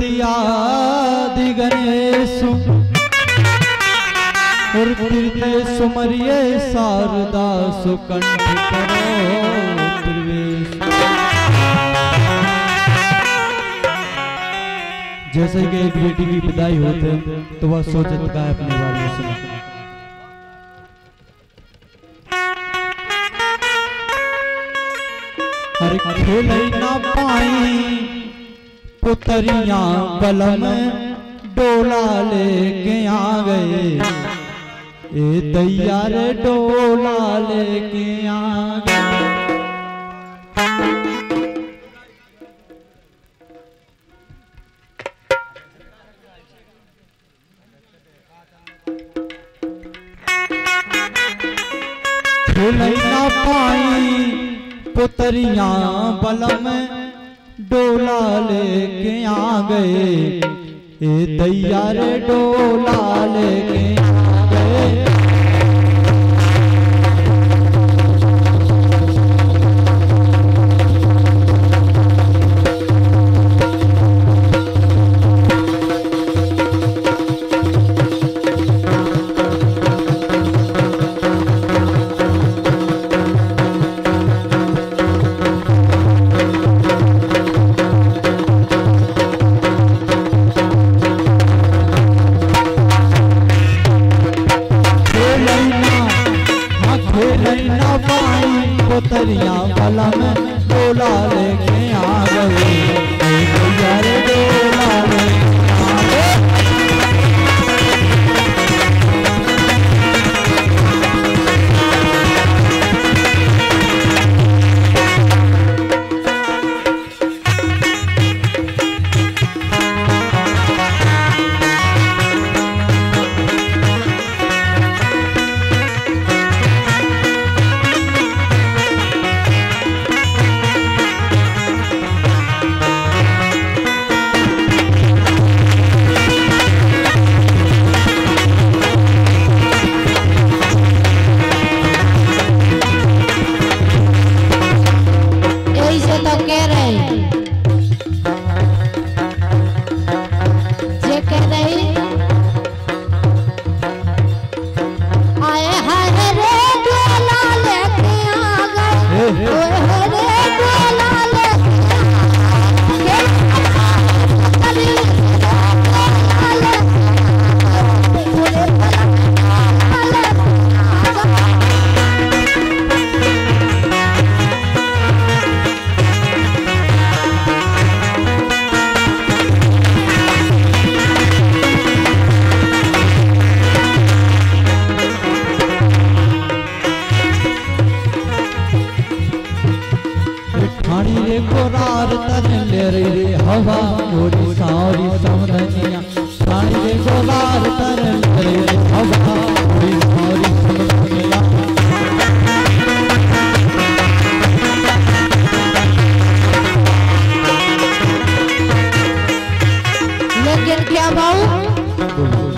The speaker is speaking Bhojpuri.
तृतीयादि गणेशु और तृतीय सुमरिये शारदा सुकंठ करो प्रवेश। जैसे कि एक बेटी की विदाई होते तो वह सोचत का अपने बारे में सुना। हर खेल ना पाई पुतरियां बलम डोला लेके आ गए, ए दैया रे डोला लेके आ गए। खेल ना पाई पुतरियां बलम डोला लेके आ गए, ए दैया रे डोला लेके आ गए। पुतरियां बलम डोला लेके आ गए, दैया रे डोला लेके आ गए। गोरार तरन ले रे हवा मोरी सारी समधनिया, रानी रे गोरार तरन ले रे हवा मोरी सारी समधनिया। लेकिन क्या भाऊ